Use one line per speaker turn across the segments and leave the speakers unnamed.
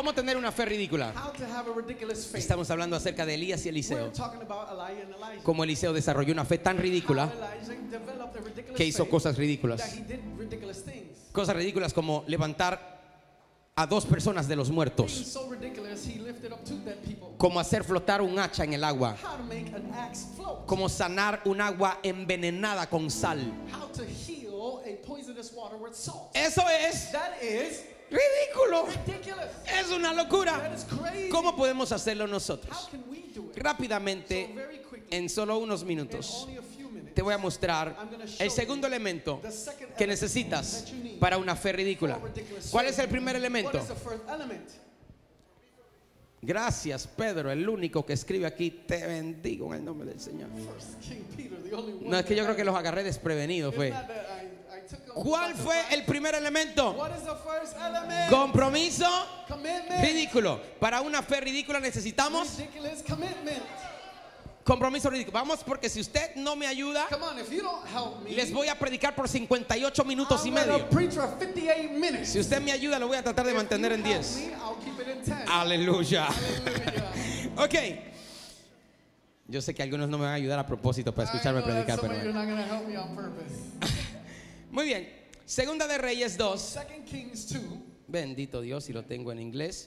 ¿Cómo tener una fe ridícula?
How to have a ridiculous faith.
Estamos hablando acerca de Elías y
We're
Eliseo.
talking about Elijah and Elijah.
Cómo Eliseo desarrolló una fe tan ridícula
How Elijah developed a ridiculous
que hizo
faith
cosas ridículas.
that he did ridiculous things.
Cosas ridículas como levantar a 2 personas de los
Being
muertos.
so ridiculous, he lifted up 2 dead people.
Como hacer flotar un hacha en el agua.
How to make an axe float.
Como sanar un agua envenenada con sal.
How to heal a poisonous water with salt.
Eso es
That is
ridículo.
ridiculous.
Es una
That
locura.
is crazy.
¿Cómo podemos hacerlo
How
nosotros?
can we do it? So
Rápidamente,
very quickly,
en solo unos
in
minutos,
only a few minutes,
te voy a mostrar
I'm gonna show
el segundo elemento
the second
que
element
necesitas
that you need
para una fe ridícula.
for ridiculous
¿Cuál
faith.
es el primer
What
elemento?
is the first element?
Gracias, Pedro, el único que escribe aquí. Te bendigo en el nombre del Señor.
First King Peter, the only one.
No, es que yo
that
creo que los agarré desprevenidos.
It's
Fue.
not that I took them
¿Cuál
by
fue
surprise.
el primer elemento?
What is the first element?
Compromiso
Commitment.
ridículo. Para una fe ridícula necesitamos
Ridiculous commitment.
compromiso ridículo. Vamos, porque si usted no me ayuda,
Come on, if you don't help me,
les voy a predicar por 58 minutos y
I'm gonna
medio.
preach for 58 minutes.
Si usted me ayuda, lo voy a tratar de mantener en 10.
Me, I'll keep it in 10.
Aleluya.
Hallelujah.
Ok. Yo sé que algunos no me van a ayudar a propósito para escucharme
I know that
predicar,
some
pero
of you are
bueno.
not going to help me on purpose.
Muy bien. Segunda de Reyes 2.
2 Kings 2.
Bendito Dios, si lo tengo en inglés.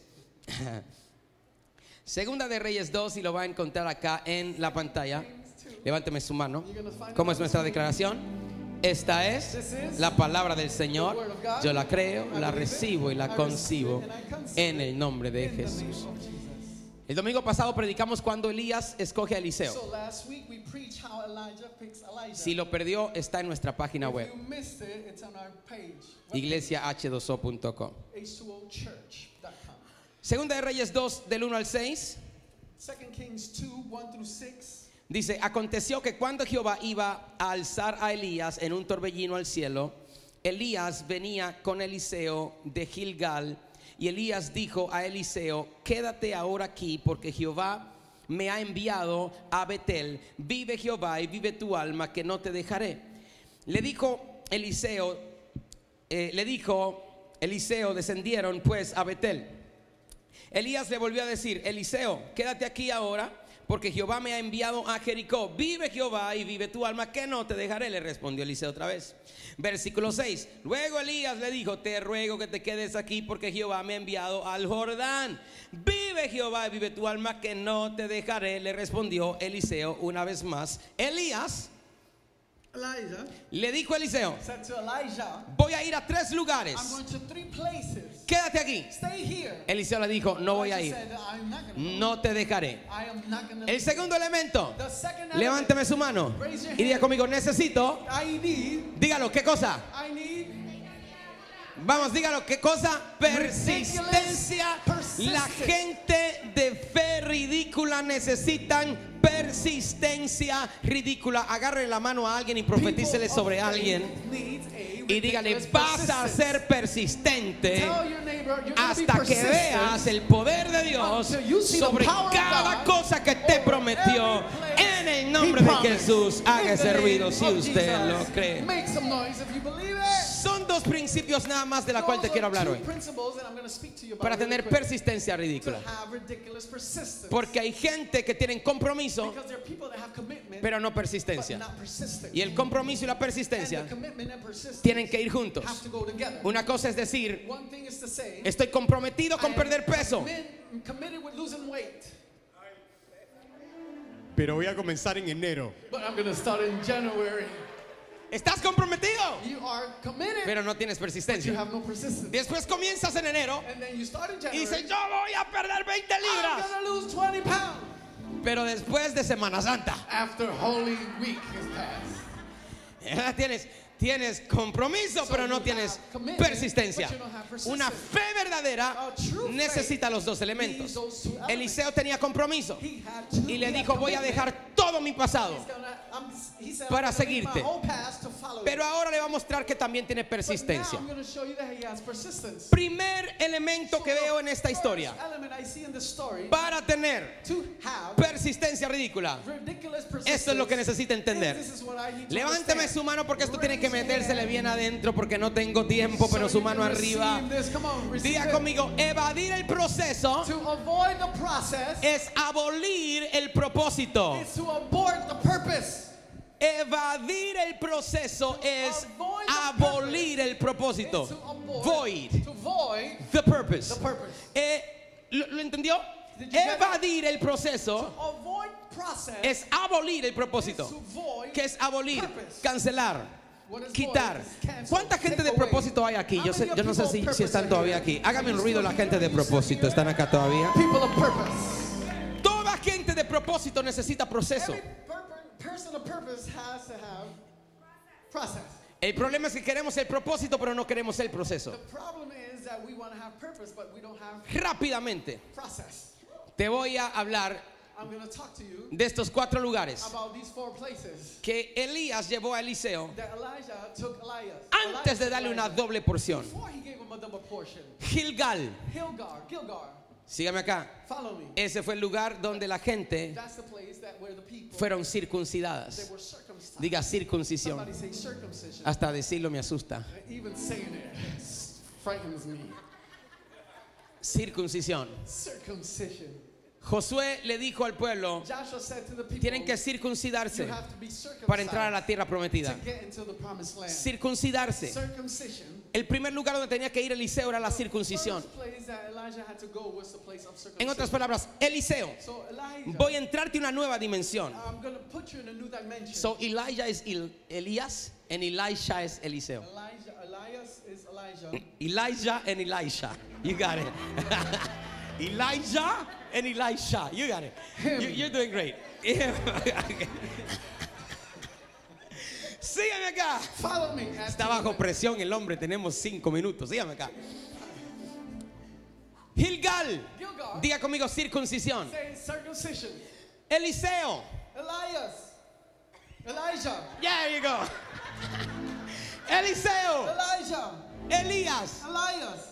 Segunda de Reyes 2, y lo va a encontrar acá en la pantalla. Levánteme su mano. ¿Cómo es nuestra declaración? Esta es la palabra del Señor. Yo la creo, la recibo y la concibo en el nombre de Jesús. El domingo pasado predicamos cuando Elías escoge a Eliseo.
So last week we preached how Elijah picks Elijah.
Si lo perdió, está en nuestra página
If
web,
you missed it, it's on our page.
iglesiah2o.com.
H2ochurch.com.
Segunda de Reyes 2, del 1 al 6.
2 Kings 2, 1 through 6.
Dice, aconteció que cuando Jehová iba a alzar a Elías en un torbellino al cielo, Elías venía con Eliseo de Gilgal, y Elías dijo a Eliseo, quédate ahora aquí, porque Jehová me ha enviado a Betel. Vive Jehová y vive tu alma, que no te dejaré. Le dijo Eliseo, descendieron pues a Betel. Elías le volvió a decir, Eliseo, quédate aquí ahora, porque Jehová me ha enviado a Jericó. Vive Jehová y vive tu alma, que no te dejaré, le respondió Eliseo otra vez. Versículo 6. Luego Elías le dijo, te ruego que te quedes aquí, porque Jehová me ha enviado al Jordán. Vive Jehová y vive tu alma, que no te dejaré, le respondió Eliseo una vez más. Elías
Elijah
le dijo a Eliseo,
said to Elijah,
voy a ir a 3 lugares,
I'm going to 3 places.
quédate aquí.
Stay here.
Eliseo le dijo, no voy a
Elijah
ir,
said, I'm not gonna go.
no te dejaré.
I am not gonna
El segundo elemento,
The second element,
levánteme su mano y diga conmigo, necesito,
I need,
dígalo, ¿qué cosa?
I need
Vamos, dígalo, ¿qué cosa? Persistencia. La gente de fe ridícula necesitan persistencia ridícula. Agarre la mano a alguien y profetícele sobre alguien y dígale, vas a ser persistente hasta que veas el poder de Dios sobre cada cosa que te prometió. En el nombre de Jesús, haga ese ruido si usted lo cree.
Make some noise if you believe it.
Son 2 principios nada más de la cual te quiero hablar hoy, para tener persistencia ridícula. Porque hay gente que tienen compromiso, pero no persistencia. Y el compromiso y la persistencia tienen que ir juntos. Una cosa es decir, estoy comprometido con perder peso, pero voy a comenzar en enero. Estás comprometido, pero no tienes persistencia. Después comienzas en enero y dices, yo voy a perder 20 libras. Pero después de Semana Santa, tienes compromiso, pero no tienes persistencia. Una fe verdadera necesita los 2 elementos. Eliseo tenía compromiso y le dijo, voy a dejar todo mi pasado para seguirte. Pero ahora le va a mostrar que también tiene
But now
persistencia.
I'm going to show you that he has persistence.
Primer elemento que veo en esta
First
historia
element I see in this story,
para tener
to have
persistencia ridícula.
ridiculous persistence.
Esto es lo que necesita entender.
This is what I need to
Levánteme
understand.
su mano porque esto tiene que
Raise your
metérsele
hand
bien adentro porque no tengo tiempo, pero
so
su
you
mano
can
arriba.
receive this. Come on, receive
Diga
it.
conmigo, evadir el proceso
To avoid the process
es abolir el propósito.
is to abort the purpose.
Evadir el proceso es
avoid the
abolir el propósito.
Is to abort,
Void
to void
the purpose.
the purpose.
¿Lo entendió?
Did you get it?
Evadir el proceso
Avoid process
es abolir el
is
propósito.
to void
¿Qué es abolir?
purpose.
Cancelar.
What is
Quitar.
void is cancel,
¿Cuánta gente
take
de
away.
propósito hay aquí? Yo no sé si están todavía aquí. Hágame un ruido la gente de propósito. ¿Están acá todavía?
People of purpose.
Toda gente de propósito necesita proceso.
Every person of purpose has to have process.
El problema es que queremos el propósito, pero no queremos el proceso.
The problem is that we want to have purpose, but we don't have
Rápidamente,
process.
te voy a hablar
I'm going to talk to you
de estos 4 lugares
about these 4 places
que Elías llevó a Eliseo
that Elijah took Elias.
antes de darle una doble porción.
Before he gave him a double portion.
Gilgal,
Gilgal,
sígame acá.
follow me.
Ese fue el lugar donde la gente
That's the place that where the people
fueron
they
circuncidadas.
were circumcised.
Diga circuncisión.
Somebody say circumcision.
Hasta decirlo me asusta.
Even saying it frightens me.
Circuncisión.
Circumcision.
Josué le dijo al pueblo,
Joshua said to the people,
tienen que
you
circuncidarse
have to be circumcised
para entrar a la tierra prometida.
to get into the promised land.
Circuncidarse.
Circumcision.
El primer lugar donde tenía que ir Eliseo era la circuncisión.
First place that Elijah had to go was the place of circumcision.
En otras palabras, Eliseo,
So Elijah,
voy a entrarte una nueva dimensión.
I'm going to put you in a new dimension.
So Elijah es Elías and Elisha es Eliseo.
Elias is Elijah.
Elijah and Elisha. You got it. Elijah and Elisha. You got it. You're doing great. Sígueme acá.
Follow me.
Está bajo presión el hombre. Tenemos 5 minutos. Sígueme acá. Gilgal.
Gilgal.
Diga conmigo circuncisión.
Say circumcision.
Eliseo.
Elijah.
There you go. Eliseo.
Elijah.
Elías.
Elias.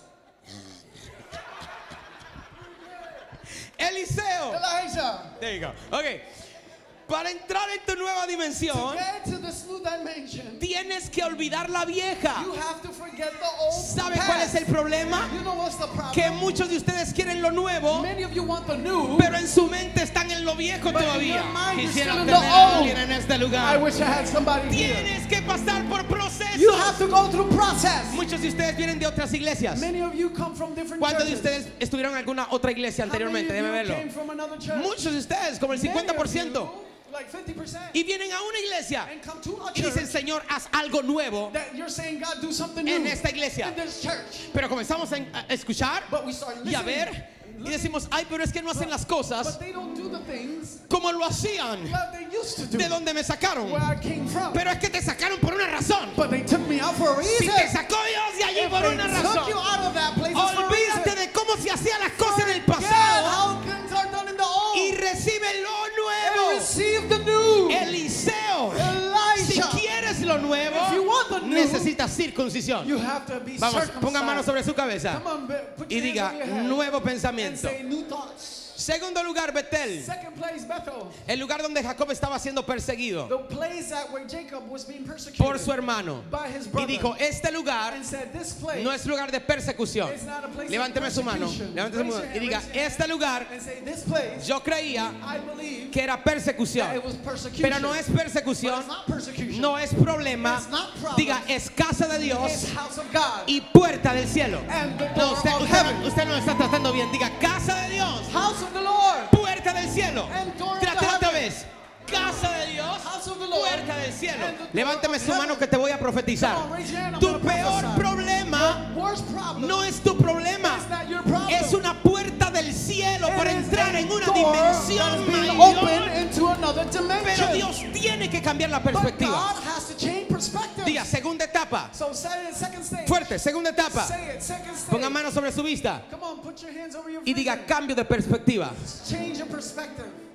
Eliseo.
Elijah.
There you go. Okay. Para entrar en tu nueva
To
dimensión,
get to this new dimension,
tienes que olvidar la vieja.
you have to forget the old
¿Sabe
past.
cuál es el problema?
You know what's the problem?
Que muchos de ustedes quieren lo nuevo,
Many of you want the new,
pero en su mente están en lo viejo
but in
todavía.
your mind you're
Quisiera
still in
tener
the
a
old.
alguien en este
I
lugar.
wish I had somebody here.
Tienes que pasar por procesos.
You have to go through process.
Muchos de ustedes vienen de otras iglesias.
Many of you come from different
¿Cuántos de
churches.
ustedes estuvieron en alguna otra iglesia
How many
anteriormente?
of
Déjeme
you
verlo.
came from another church?
Muchos de ustedes, como el
Many of
50%.
you, like 50%,
Y vienen a una iglesia
and come to a
y dicen,
church
Señor, haz algo nuevo
that you're saying, God, do something new
en esta iglesia.
in this church.
Pero comenzamos a escuchar
But we start
y a
listening,
ver y decimos, ay, pero es que no hacen las cosas
but they don't do the things
como lo hacían
that they used to do,
de donde me sacaron.
where I came from.
Pero es que te sacaron por una razón.
But they took me out for a
Si
reason.
te sacó Dios de allí
If
por
they
una
took you
razón,
out of that place, it's for a
olvídate
reason.
de cómo se hacían las cosas en el
Forget
pasado
how things are done in the old.
y recibe
And
lo nuevo.
receive the new.
Eliseo, si
Elijah.
quieres lo nuevo,
If you want the new,
necesitas circuncisión.
You have to be
Vamos,
circumcised.
ponga manos sobre su cabeza
Come on, put
y
your
diga
hands over your head
nuevo
and
pensamiento.
say new thoughts.
Segundo lugar, Betel,
Second place, Bethel.
el lugar donde Jacob estaba siendo perseguido
The place that where Jacob was being persecuted
por su hermano.
by his
Y
brother.
dijo, este lugar
And said, this place
no es lugar de persecución.
is not a place
Levánteme
of
su mano,
persecution.
levánteme su
Raise
mano
your
y
hand,
diga,
raise your hand.
este lugar
And say, this place,
yo creía
I believe
que era persecución,
that it was persecution.
pero no es
But
persecución,
it's not persecution.
no es problema,
It's not problem.
diga, es casa de Dios
It's house of God.
y puerta del cielo.
And the
No,
door
usted,
of
usted,
heaven.
usted no lo está tratando bien, diga, casa de Dios,
House of the Lord.
puerta del cielo.
And door of
Trate
the
otra
heaven.
vez. Casa de Dios,
House of the Lord.
puerta del cielo.
And the door
Levánteme
of
su mano
heaven.
que te voy a profetizar.
Come on, raise your hand, I'm
Tu
gonna
peor
prophesy.
problema
Your worst problem
no es tu problema,
is not your problem.
es una puerta del cielo
It
para
is
entrar
a
en una
door
dimensión
that is being
mayor.
opened into another dimension.
Pero Dios tiene que cambiar la
But
perspectiva.
God has to change perspective.
Diga, segunda etapa.
So say it, second stage.
Fuerte, segunda etapa.
Say it, second stage.
Ponga manos sobre su vista
Come on, put your hands over your
y diga
vision.
cambio de perspectiva.
Change your perspective.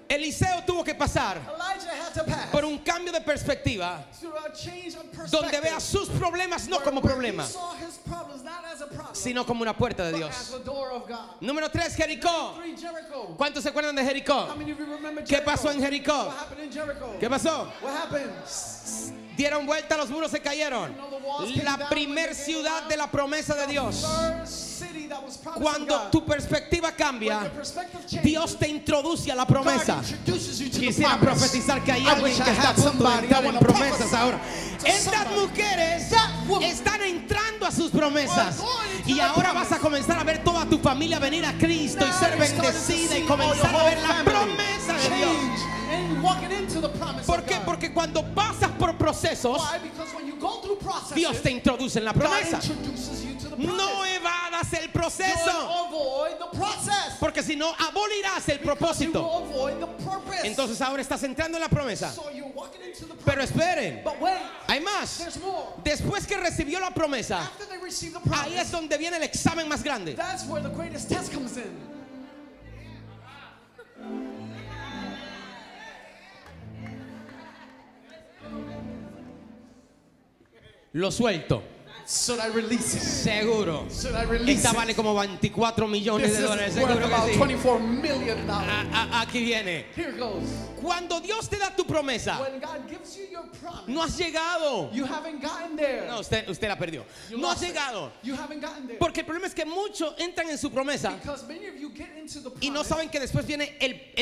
Eliseo tuvo que pasar
Elijah had to pass
por un cambio de perspectiva
through a change of perspective.
donde vea sus problemas no como
where
problema,
he saw his problems not as a problem,
sino como una puerta de
but
Dios.
as the door of God.
Número 3, Jericó.
3, Jericho.
¿Cuántos se acuerdan de Jericó?
How many of you remember
¿Qué
Jericho?
pasó en Jericó?
What happened in Jericho?
¿Qué pasó?
What happened?
Dieron vuelta, los muros se cayeron. La primer ciudad de la promesa de Dios.
First city that was promised of
Cuando
God.
tu perspectiva cambia,
When the perspective changes,
Dios te introduce a la
God
promesa.
introduces you to the
Quisiera
promise.
profetizar que hay
I
alguien
wish
que
I
está a
had
punto de
somebody
entrar
that
en
wanna
promesas
prophesy
ahora.
to
Estas
somebody.
mujeres
That woman
están entrando a sus promesas.
are going into
Y
the
ahora
promise.
vas a comenzar a ver toda tu familia venir a Cristo y
Now
ser
you're starting to
bendecida
see
y comenzar
all
a
your
ver la
whole family
promesa de Dios.
change and walking into the promise
¿Por
of
qué?
God.
Porque cuando pasas por procesos,
Why? Because when you go through processes,
Dios te introduce en la
God
promesa.
introduces you to the promise.
No evadas el proceso,
Don't avoid the process.
porque si no abolirás el
Because you
propósito.
will avoid the purpose.
Entonces ahora estás entrando en la promesa.
So you're walking into the promise.
Pero esperen,
But wait,
hay más.
there's more.
Después que recibió la promesa,
After they receive the promise,
ahí es donde viene el examen más grande.
that's where the greatest test comes in.
Lo suelto,
Should I release it?
seguro.
Should I release
Esta
it?
vale como 24 millones
This
de dólares,
is worth
seguro
about
que sí.
$24 million.
Aquí viene.
Here goes.
Cuando Dios te da tu promesa,
When God gives you your promise,
no has llegado.
you haven't gotten there.
No, usted la perdió.
You
No has
lost it.
llegado.
You haven't gotten there.
Porque el problema es que muchos entran en su promesa
Because many of you get into the promise,
y no saben que después viene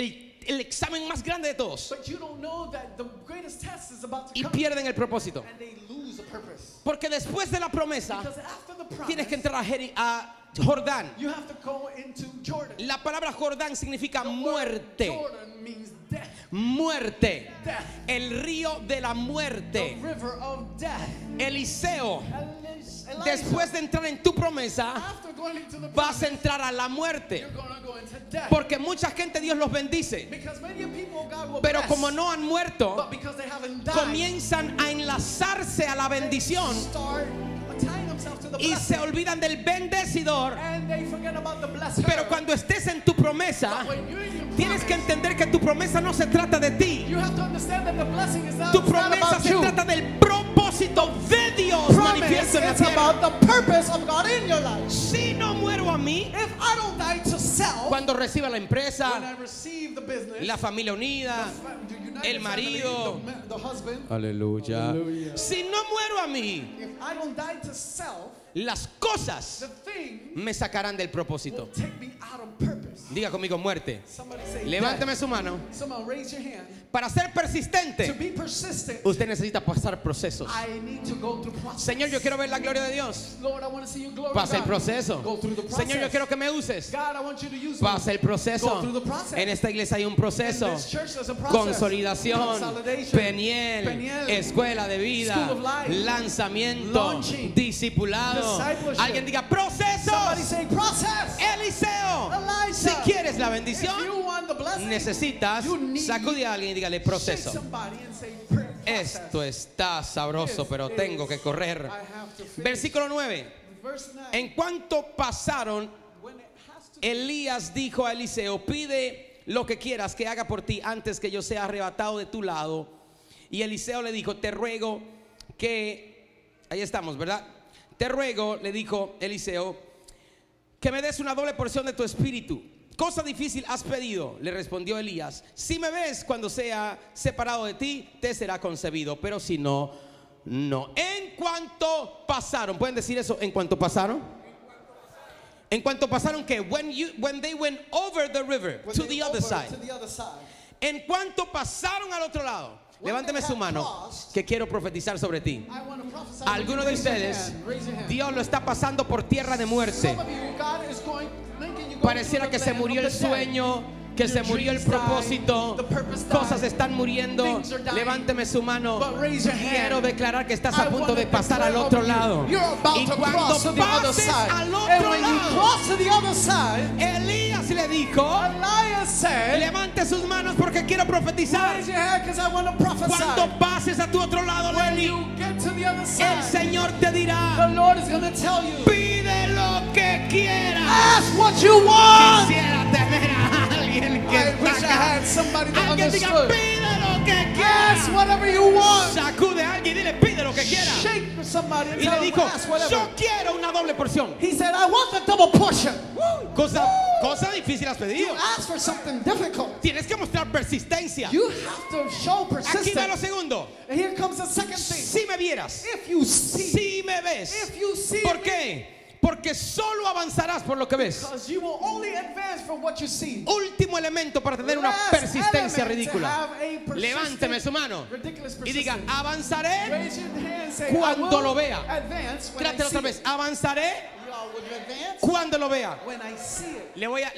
el examen más grande de todos
but you don't know that the greatest test is about to
y
come,
pierden el propósito.
and they lose the purpose.
Porque después de la promesa
Because after the promise,
tienes que entrar a Jordán.
you have to go into Jordan.
La palabra Jordán significa
The word
muerte.
Jordan means death.
Muerte.
Death.
El río de la
The
muerte.
river of death.
Eliseo,
Elijah,
después de entrar en tu promesa,
after going into the
vas
promise,
a entrar a la muerte.
you're going to go into death.
Porque mucha gente Dios los bendice,
Because many people God will
pero
bless,
como no han muerto,
but because they haven't died,
comienzan a enlazarse a la bendición
start tying themselves to the
y se
blessing,
olvidan del bendecidor.
and they forget about the blessing.
Pero cuando estés en tu promesa,
When you're in your
tienes que
promise,
entender que tu promesa no se trata de ti.
you have to understand that the blessing is not,
Tu
it's not
promesa
about
se
you.
trata del propósito de Dios
Promise,
manifiesto en la
it's
tierra.
about the purpose of God in your life.
Si no muero a mí,
If I don't die to self,
cuando reciba la
when
empresa,
I receive the business,
la familia unida,
the united
el marido.
family, the husband,
aleluya.
Hallelujah.
Si no muero a mí,
if I don't die to self,
las cosas
the thing
me sacarán del
will
propósito.
take me out of purpose.
Diga conmigo muerte.
Somebody say
Levánteme
death.
su mano.
Someone raise your hand.
Para ser
To
persistente,
be persistent,
usted necesita pasar procesos.
I need to go through process.
Señor, yo quiero ver la gloria de Dios.
Lord, I want to see your glory.
Pasa el
God.
proceso.
Go through the process.
Señor, yo quiero que me uses.
God, I want you to use
Pasa
me.
el proceso.
Go through the process.
En esta iglesia hay un proceso.
In this church, there's a process.
Consolidación,
Consolidation.
Peniel,
Peniel.
escuela de vida,
School of life.
lanzamiento,
Launching.
discipulado.
Discipleship.
Alguien diga procesos.
Somebody say process.
Eliseo,
Elijah.
si quieres la
If
bendición,
you want the blessing,
necesitas
you need
sacudir a alguien y dígale
shake
proceso.
somebody and say process.
Esto está sabroso,
This
pero
is-
tengo que correr.
I have to finish.
Versículo 9.
Verse 9.
En cuanto pasaron,
When it has to
Elías dijo a Eliseo, pide lo que quieras que haga por ti antes que yo sea arrebatado de tu lado. Y Eliseo le dijo, te ruego que, ahí estamos, ¿verdad? Te ruego, le dijo Eliseo, que me des una doble porción de tu espíritu. Cosa difícil has pedido, le respondió Elías. Si me ves cuando sea separado de ti, te será concebido, pero si no, no. En cuanto pasaron, ¿pueden decir eso? En cuanto pasaron. En cuanto pasaron que when they went over the river
when
to
they
the other
over
side.
to the other side.
En cuanto pasaron al otro lado,
When
levánteme
they
su
had
mano
crossed,
que quiero profetizar sobre ti.
I want to prophesy.
Algunos de
Raise your
ustedes,
hand. Raise your hand.
Dios lo está pasando por tierra de muerte.
Some of you, God is making you go
Pareciera
through
que
the
se
land
murió
of
el
the dead.
sueño, que se
Your
murió el
dreams died,
propósito,
the purpose died,
cosas están muriendo.
things are dying.
Levánteme su mano.
But raise your hand.
Quiero declarar que estás
I
a punto
want
de
to
pasar
declare
al otro
over you,
lado.
You're about
Y
to
cuando
cross to the other
pases
side.
al
And
otro
when you
lado,
cross to the other side,
Elías le dijo,
Elias said,
levante sus manos porque quiero profetizar.
raise your hand because I want to prophesy.
Cuando pases a tu otro lado,
When
Lenny,
you get to the other
el
side,
Señor te
the
dirá,
Lord is going to tell you,
pide lo que quieras.
ask what you want.
Quisiera tener a alguien alguien que
I wish I had somebody that
alguien diga,
understood.
pide lo que
Ask
quieras.
whatever you want.
Sacude a alguien y dile, pide lo que quiera.
Shake for somebody and
Y le
tell them,
dijo,
ask whatever.
yo quiero una doble porción.
He said, I want the double portion.
Cosa difícil has
You
pedido.
ask for something difficult.
Tienes que mostrar persistencia.
You have to show
Aquí va lo
persistence.
segundo.
And here comes the second thing.
Si me vieras,
If you see,
si me ves.
if you see
¿Por
me,
qué? Porque solo avanzarás por lo que ves.
because you will only advance from what you see.
Último elemento para tener una
Last
persistencia
element to
ridícula.
have a persistent,
Levánteme su mano
ridiculous
y diga,
persistence.
avanzaré.
Raise your hand and say,
Cuando
I will
lo vea.
advance when I
Trátelo
see
otra vez.
it.
Avanzaré
Y'all, will you advance?
cuando lo vea.
When I see it.
Le voy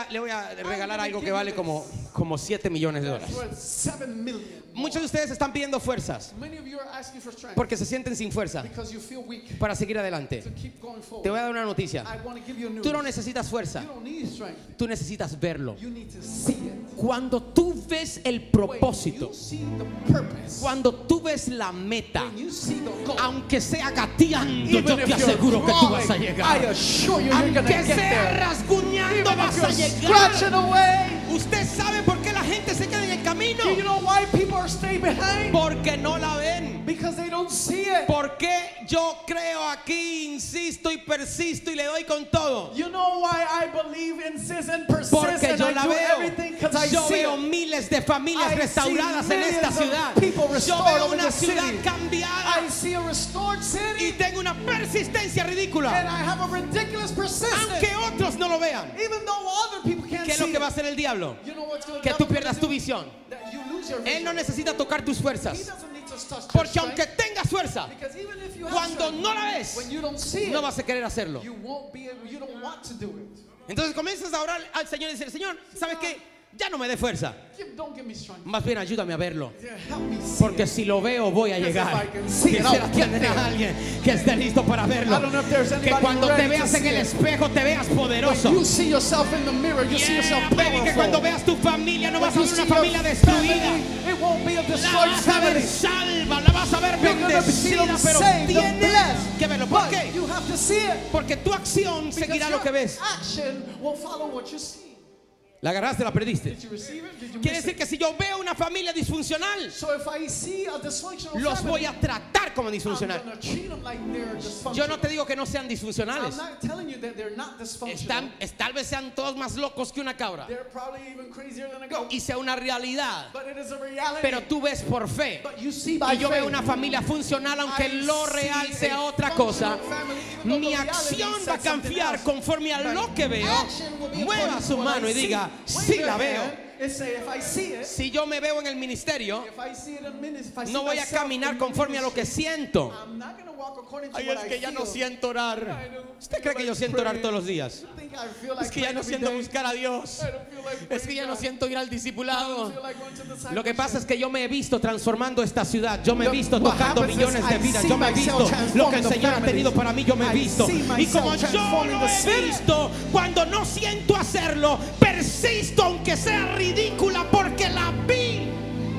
a regalar algo que vale como 7 millones de
It's
dólares.
worth 7 million.
Muchos de ustedes están pidiendo fuerzas
Many of you are asking for strength
porque se sienten sin fuerza
because you feel weak
para seguir adelante.
to keep going forward.
Te voy a dar una noticia.
I want to give you a news.
Tú no necesitas fuerza,
You don't need strength.
tú necesitas verlo.
You need to see it.
Cuando tú ves el
When
propósito,
you see the purpose,
cuando tú ves la meta,
when you see the goal,
aunque sea gateando, yo
even
te
if you're
aseguro que tú vas a
crawling, I
llegar.
assure you you're gonna
Aunque
get
sea
there.
rasguñando,
Even
vas
if
a
you're
llegar.
scratching away.
¿Usted sabe por qué la gente se queda en el camino?
Do you know why people are staying behind?
Porque no la ven.
Because they don't see it.
Porque yo creo aquí, insisto y persisto y le doy con todo.
You know why I believe, insist, and persist,
Porque
and
yo
I
la
do
veo.
everything because I
Yo
see
veo
it.
miles de familias
I
restauradas
see
en esta
millions of
ciudad.
people
Yo
restored
veo
over
una
the
ciudad
city.
cambiada
I see a restored
y
city,
tengo una persistencia
and
ridícula.
I have a ridiculous persistence.
Aunque otros no lo vean.
Even though other people can't
¿Qué es lo
see
que va a
it.
hacer el diablo?
You know what's going
Que tú pierdas tu visión.
That you lose your
Él no
vision.
necesita tocar tus
He
fuerzas.
doesn't need to touch your
Porque
strength,
aunque tengas fuerza,
because even if you have
cuando
strength,
no la ves,
when you don't see
no
it,
vas a querer hacerlo.
you won't be able, you don't want to do it.
Entonces comienzas a orar al Señor y decir, Señor, ¿sabes qué? Ya no me dé fuerza.
Don't give me strength.
Más bien ayúdame a verlo.
Help me see
Porque
it.
si lo veo voy a
Because
llegar.
if I can see it,
Quisiera
I'll get
tener
there.
a alguien que esté listo para verlo.
I don't know if there's
Que
anybody
cuando te
ready to
veas en
see
el
it.
espejo te veas poderoso.
When you see yourself in the mirror, you see yourself
Yeah, baby, que cuando
powerful.
veas tu familia no
When
vas a
you
ver
see
una familia
your
destruida.
family, it won't be a
La
destroyed
vas a ver
family.
salva, la vas a ver
You're gonna see
bendecida,
them
pero
saved, them
tienes
blessed.
que verlo. ¿Por
But
qué?
you have to see it.
Porque tu acción
Because
seguirá lo
your
que ves.
action will follow what you see.
La agarraste, la perdiste.
Did you receive it? Did you
Quiere
miss
decir
it?
que si yo veo una familia disfuncional,
So if I see a dysfunctional
los
family,
voy a tratar como
I'm
disfuncional.
gonna treat them like they're dysfunctional.
Yo no te digo que no sean
I'm
disfuncionales.
not telling you that they're not dysfunctional.
Tal vez sean todos más locos que una cabra
They're probably even crazier than a goat.
y sea una realidad.
But it is a reality.
Pero tú ves por fe.
But you see by
Y yo veo
faith.
una familia funcional, aunque
I
lo real
see
sea
a
otra cosa.
functional family, even though
Mi
the reality
acción
says
va a
something
cambiar
else.
conforme a
My
lo que veo.
action will be
Mueva
according
su
to what
mano
I
y
see.
diga,
Wave
sí
your
la veo.
hand and say, if I see it,
Si yo me veo en el ministerio,
if I see it in ministry, if I see
no voy a
myself
caminar
in
conforme a lo que
ministry,
siento.
I'm not going to walk according to
Ay,
what
es
I
que ya no
feel.
siento orar.
I don't
¿Usted
feel
cree que yo
like
siento orar
praying.
todos los días?
You think I feel like
Es que ya no
praying
siento
every day?
buscar a Dios.
I don't feel like
Es que
praying
ya no
God.
siento ir al
I
discipulado.
don't feel like going to discipleship.
Lo que pasa es que yo me he visto transformando esta ciudad. Yo me he
Look,
visto
what
tocando
happens
millones
is
de
I
vidas.
see
Yo me he
myself
visto lo que el
transforming the
Señor ha tenido
families.
para mí. Yo me he
I
visto.
see
Y
myself
como yo
transforming
lo
the
he
city.
visto, cuando no siento hacerlo, persisto aunque sea ridícula porque la vi.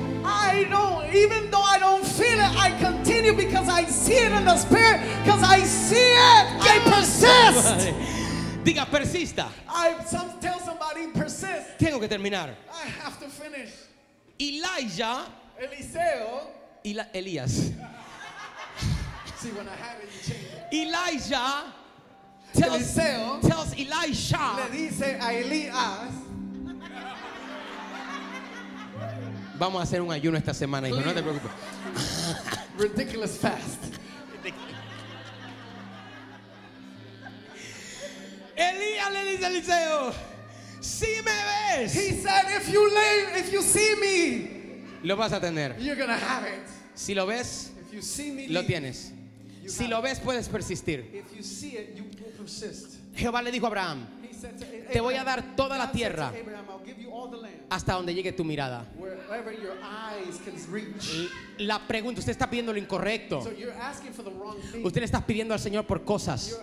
I know, even though I don't feel it, I continue because I see it in the spirit, because I see it. I persist.
Diga, persista.
Tell somebody, persist.
Tengo que terminar.
I have to finish.
Elijah,
Eliseo.
Elías.
See, when I have it, you change it.
Elijah
Eliseo
tells Elisha.
le dice a Elías,
Vamos a hacer un ayuno esta semana, hijo, no te preocupes.
ridiculous fast.
Elías le dice a Eliseo, si me ves,
He said, if you see me,
lo vas a tener.
you're gonna have it.
Si lo ves,
If you see me,
lo tienes.
you
Si
have
lo
it.
ves, puedes persistir.
If you see it, you will persist.
Jehová le dijo a Abraham,
He said to
te voy a
Abraham,
dar toda la
God said to
tierra
Abraham, I'll give you all the land,
hasta donde llegue tu mirada.
wherever your eyes can reach.
La pregunta, usted está pidiendo lo incorrecto.
So you're asking for the wrong thing.
Usted le está pidiendo al Señor por cosas
You're asking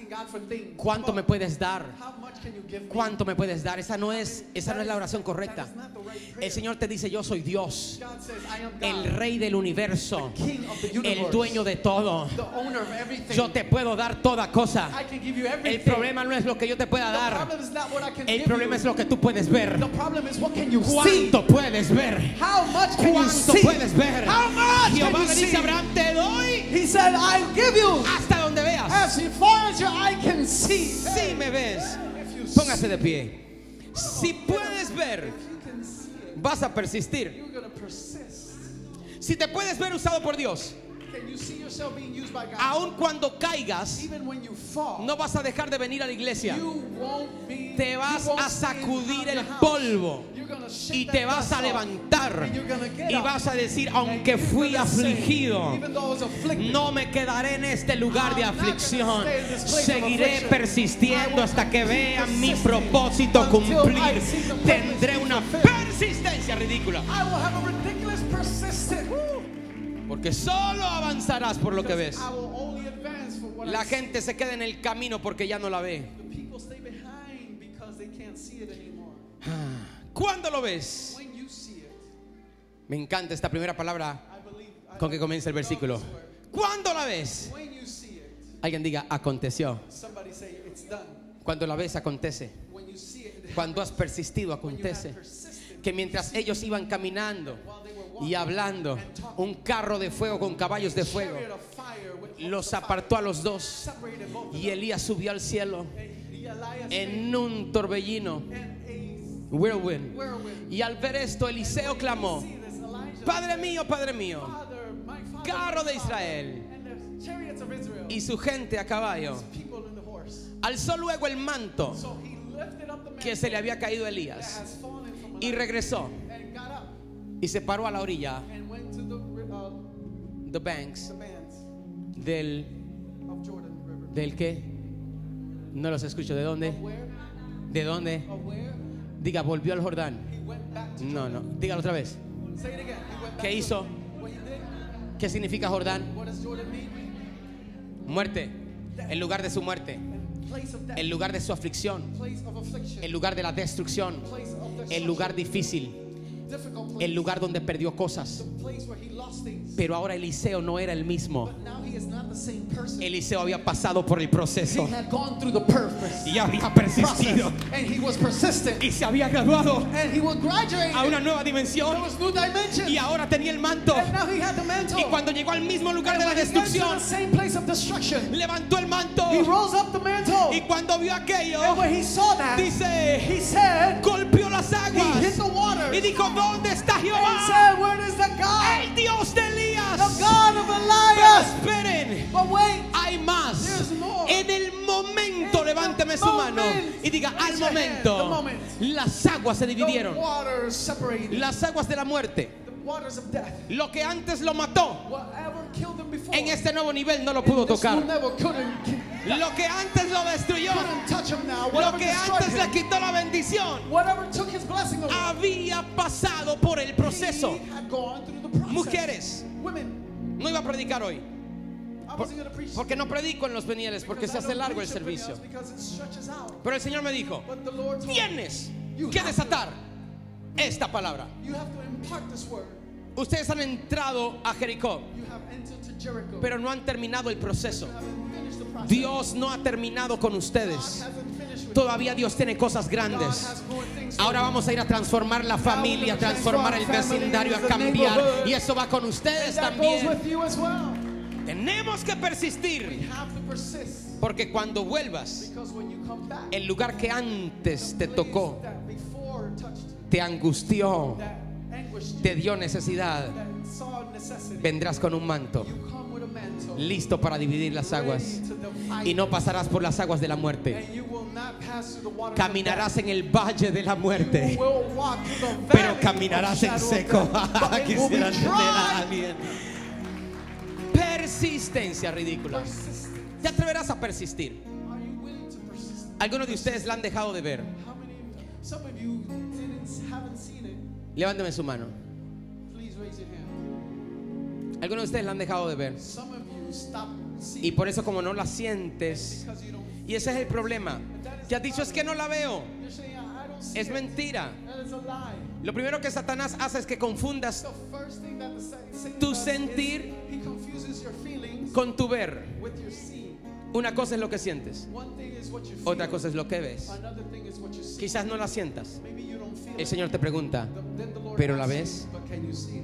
God for things.
¿Cuánto me puedes dar?
How much can you give me?
¿Cuánto me puedes dar? Esa no es la oración correcta.
That is not the right prayer.
El Señor te dice, yo soy Dios,
God says, I am God,
el Rey del universo,
King of the universe,
el dueño de todo.
the owner of everything.
Yo te puedo dar toda cosa.
I can give you everything.
El problema no es lo que yo te pueda
The
dar.
problem is not what I can
El
give
problema
you.
es lo que tú puedes ver.
The problem is what can you see?
¿Cuánto puedes ver?
How much can you
¿Cuánto
see?
puedes ver?
How much
Jehová
can you
le dice
see?
a Abraham, te doy
He said, I'll give you
hasta donde veas.
as far as your eye can see.
Si me ves,
If you
póngase de pie. Si puedes ver,
you can see it,
vas a persistir.
you're going to persist.
Si te puedes ver usado por Dios,
Can you see yourself being used by God?
aun cuando caigas,
Even when you fall,
no vas a dejar de venir a la iglesia.
you won't be,
Te vas
you won't
a
stay in
sacudir
your
el
house.
polvo
You're gonna shake
y
that
te vas
dust
a
off.
levantar
And you're gonna get
y
up.
vas a decir,
And
aunque
you're
fui
gonna say,
afligido,
even though I was afflicted,
no me quedaré en este lugar de
I'm not gonna
aflicción.
stay in this place of
Seguiré
affliction.
persistiendo
I will
hasta que
keep
vea mi
persisting
propósito
until I
cumplir.
see the purpose
Tendré
be
una
fulfilled.
persistencia ridícula.
I will have a ridiculous persistence.
Porque solo avanzarás por lo que ves.
I will only advance for what
La
I see.
gente se queda en el camino porque ya no la ve.
The people stay behind because they can't see it anymore.
¿Cuándo lo ves?
When you see it,
Me encanta esta primera palabra
I believe
con que comienza el
love
versículo.
this word.
¿Cuándo la ves?
When you see it,
Alguien diga, aconteció.
somebody say it's done.
Cuando la ves, acontece.
When you see it, it
Cuando has persistido,
When you have
acontece.
persisted,
Que mientras ellos iban caminando
while they were walking
y hablando,
and talking,
un carro de fuego con caballos de fuego
chariot of fire with
los
horses of
apartó a
fire,
los dos.
separated both of
Y
them.
Elías subió al cielo
And Elias
en un torbellino,
and a
whirlwind.
whirlwind.
Y al ver esto, Eliseo clamó,
See this, Elijah
Padre mío,
Father,
my
my
carro de
father,
Israel
and the chariots of Israel,
y su gente a caballo.
his people in the horse.
Alzó luego el manto
So he lifted up the man
que se le había caído a
that
Elías
has fallen from
y
Elijah
regresó
and got up
y se paró a la orilla,
and went to
the banks
the banks
del
of Jordan River.
¿del qué? No los escucho. ¿De dónde?
Of where?
¿De dónde?
Of where?
Diga, volvió al Jordán.
He went back to
No,
Jordan.
no. Dígalo otra vez.
Say it again. He went back
¿Qué
to
hizo?
what he did.
¿Qué significa Jordán?
What does Jordan mean?
Muerte. El lugar de su muerte.
Place of death.
El lugar de su aflicción.
Place of affliction.
El lugar de la destrucción.
Place of
El
destruction.
lugar difícil.
Difficult place.
El lugar donde perdió cosas.
The place where he lost things.
Pero ahora Eliseo no era el mismo.
But now he is not the same person.
Eliseo había pasado por el
He
proceso
had gone through the purpose.
y había
Process.
persistido
And he was persistent.
y se había graduado
And he was graduating.
a una nueva
There
dimensión
was new dimension.
y ahora tenía el manto.
And now he had the mantle.
Y cuando llegó al mismo lugar de la
And when he got to
destrucción,
the same place of destruction,
levantó el manto
he rose up the mantle.
y cuando vio aquello,
And when he saw that,
dice,
he said,
golpeó las
he hit
aguas
the water.
y dijo, ¿dónde está
And he
Jehová?
said, where is the God?
El Dios de Elías.
The God of
Pero
Elias.
esperen,
But wait,
hay más.
There's more.
En el momento,
In the
levánteme su mano
moment.
y diga,
Raise
al
your hand. The
momento,
moment.
las aguas se
the
dividieron.
waters separated.
Las aguas de la muerte.
The waters of death.
Lo que antes lo mató,
Whatever killed him before.
en este nuevo nivel no lo pudo
this
tocar.
one never couldn't
Lo que antes lo destruyó,
touch him now.
lo
Whatever
que
destroyed
antes
him,
le quitó la bendición,
whatever took his blessing away,
había pasado por el proceso.
he had gone through the process.
Mujeres,
Women,
no iba a predicar hoy,
I wasn't going to preach
porque no predico en los venieles, porque se hace largo el servicio.
because it stretches out.
Pero el Señor me dijo,
But the Lord told me,
tienes que desatar esta palabra.
you have to impart this word.
Ustedes han entrado a Jericó,
You have entered to Jericho.
pero no han terminado el proceso.
You haven't finished the process.
Dios no ha terminado con
God
ustedes.
hasn't finished with
Todavía Dios tiene cosas
you. God
grandes.
has more things for
Ahora
you.
vamos a ir a transformar la familia, a transformar el vecindario, a cambiar. Y eso va con ustedes
And that goes
también.
with you as well.
Tenemos que
We
persistir,
have to persist.
porque cuando vuelvas,
Because when you come back,
el lugar que antes te tocó,
that before touched you,
te angustió,
that anguished you,
te dio necesidad,
that saw necessity,
vendrás con un manto,
you come with a mantle,
listo para dividir las aguas.
ready to divide
Y no pasarás por las aguas de la muerte.
and you will not pass through the waters
Caminarás
of
en el valle de la
death.
muerte,
You will walk through the
pero
valley
caminarás
of
en
shadow of
seco.
death, but it will be
Quisiera entender a
dry.
alguien. Persistencia ridícula.
Persistent.
¿Te atreverás a persistir?
Are you willing to persist?
Algunos de ustedes la han dejado de ver.
How many of you, some of you haven't seen it?
Levánteme su mano.
Please raise your hand.
Algunos de ustedes la han dejado de ver.
Some of you you stop seeing.
Y por eso como no la sientes,
Because you don't
y ese es el problema, que has dicho es que no la veo,
You're saying, I don't see
es
it.
mentira.
That is a lie.
Lo primero que Satanás hace es que confundas
The first thing that the Satan
tu
does
sentir
is he confuses your feelings
con tu ver.
with your seeing.
Una cosa es lo que sientes,
One thing is what you feel.
otra cosa es lo que ves.
Another thing is what you see.
Quizás no la sientas.
Maybe you don't feel
El
it.
Señor te pregunta,
Then the Lord
¿pero la
asks
ves?
you, but can you see it?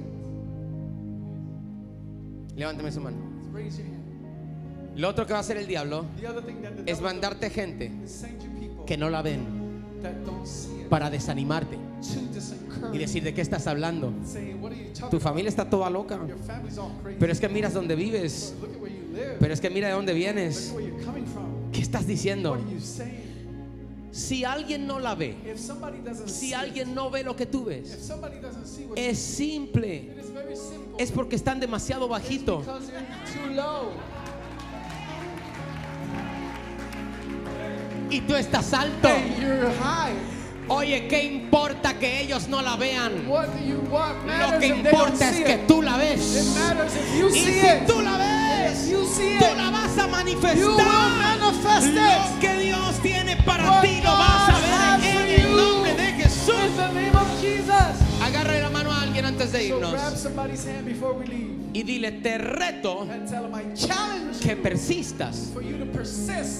Levántame su mano.
Raise your hand.
Lo otro que va a hacer el diablo
The other thing that the
es
devil
mandarte gente
does is send you people
que no la ven
that don't see it
para desanimarte
to disencourage
y decir de qué estás hablando.
you, saying, what are you talking
Tu familia está toda loca,
about? Your family's all crazy.
pero es que miras dónde vives,
Look at where you live.
pero es que mira de dónde
Look
vienes.
at where you're coming from.
¿Qué estás diciendo?
What are you saying?
Si alguien no la ve,
If somebody doesn't see
si alguien no ve lo que tú
it, if
ves,
somebody doesn't see what
es simple,
it is very simple.
es porque están demasiado bajito.
Because you're too low.
Y tú estás alto.
And you're high.
Oye, ¿qué importa que ellos no la vean?
What do you want?
Lo
Matters
que
if they don't
importa es
see
que
it.
tú la
It
ves.
matters if you
Y
see
si
it.
tú la ves,
If you see
tú
it,
la vas a
you will
manifestar.
manifest
Lo
it.
que Dios tiene para
What
ti lo vas a
God has
ver
for
en el
you.
nombre de Jesús.
In the name of Jesus.
Agarre la mano a alguien antes de
So grab
irnos
somebody's hand before we leave
y dile, te reto
and tell them, I challenge
que
you
persistas.
for you to persist.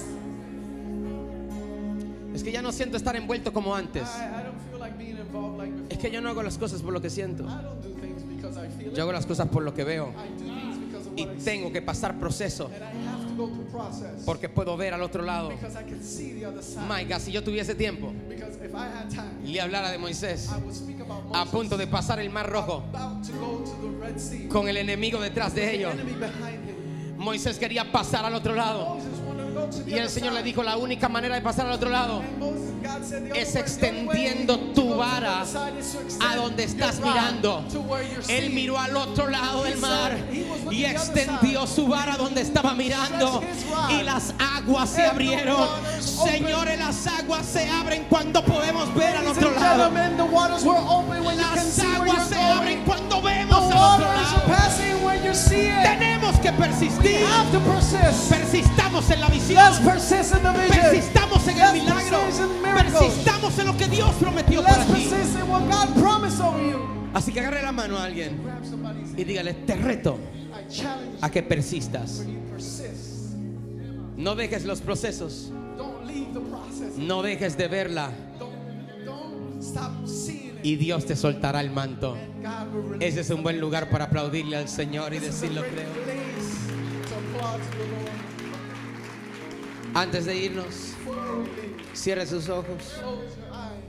Es que ya no siento estar envuelto como antes.
I don't feel like being involved like before.
Es que yo no hago las cosas por lo que siento.
I don't do things because I feel
Yo hago las cosas por lo que veo.
I do things because of
Y
what I see.
tengo que pasar proceso
And I have to go through process.
porque puedo ver al otro lado.
Because I can see the other side.
My God, si yo tuviese tiempo
Because if I had time,
y le hablara de Moisés
I would speak about
a
Moses
punto de pasar el mar rojo
about to go to the Red Sea.
con el enemigo detrás de
The
ellos.
enemy behind him.
Moisés quería pasar al otro lado
Moses wanted to go to the
y el
other
Señor le
side.
dijo, la única manera de pasar al otro lado
And Moses, God said the
es
only way
extendiendo
to
tu
go to the
vara
other side is to extend
a donde estás
your rod
mirando.
to where you're
Él
seeing.
miró al otro lado del mar y extendió
side.
su vara donde estaba mirando y las aguas se abrieron. Señores, las aguas se abren cuando podemos ver al
Ladies
otro
and
lado.
gentlemen, the waters were open when you can
Las
see where
aguas
you're
se
going.
abren cuando
The
vemos al otro
waters are
lado.
passing when you see it.
Tenemos que
We
persistir.
have to persist.
Persistamos en la visión.
Let's persist in the vision.
Persistamos en el
Let's
milagro.
persist in miracles.
Persistamos en lo que Dios prometió para
Let's
ti.
persist in what God promised over you.
Así que agarre la mano a alguien
Grab somebody's hand.
y dígale, te reto
I challenge
a que persistas.
you to persist.
No dejes los procesos.
Don't leave the process.
No dejes de verla
Don't stop seeing it.
y Dios te soltará el manto.
God will release.
Ese es un buen lugar para aplaudirle al Señor y
This is a
decirlo,
great
creo.
place to applaud to the Lord.
Antes de irnos,
Before we leave,
cierre sus ojos.
close your eyes.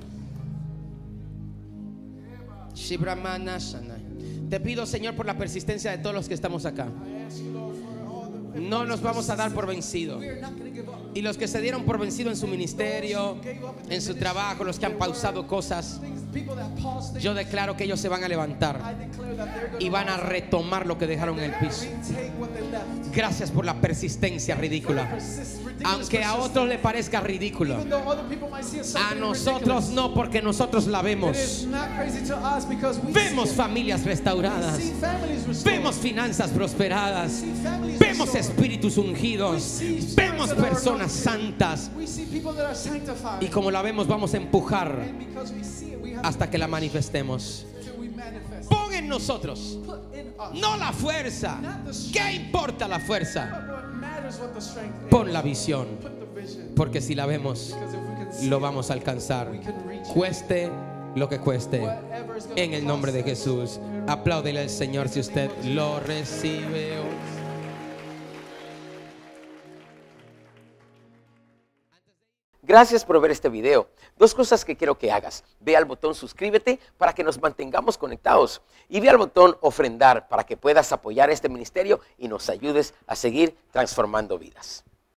Shibramana Shanai. Te pido, Señor, por la persistencia de todos los que estamos acá.
I ask you, Lord, for all the
No nos vamos a dar por vencido.
We are not going to give up.
Y los que se dieron por vencido en su ministerio, en su trabajo, los que han pausado cosas,
Things, people that pause things,
yo declaro que ellos se van a levantar
I declare that they're going
y van a retomar lo que dejaron en el piso.
retake what they left.
Gracias por la persistencia ridícula. Aunque a otros le parezca ridículo,
Even though other people might see it
a
something
nosotros
ridiculous,
no, porque nosotros la
it
vemos.
is not crazy to us because we
Vemos
see it.
familias
We
restauradas,
see families restored.
vemos finanzas prosperadas,
We see families
vemos
restored.
espíritus ungidos, vemos personas santas.
We see people that are sanctified.
Y como la vemos, vamos a empujar
And because we see it, we have
hasta que la manifestemos.
till we manifest.
Pon en nosotros,
Put in us.
no la fuerza. ¿Qué importa la fuerza?
But what matters what the strength is.
Pon la visión,
Put the vision.
porque si la vemos,
Because if we can see
lo
it,
vamos a alcanzar.
we can reach it.
Cueste lo que cueste.
Whatever is gonna
En el nombre de
cost us.
Jesús. Apláudele al Señor si usted lo recibe hoy. Gracias por ver este video. Dos cosas que quiero que hagas. Ve al botón suscríbete para que nos mantengamos conectados. Y ve al botón ofrendar para que puedas apoyar este ministerio y nos ayudes a seguir transformando vidas.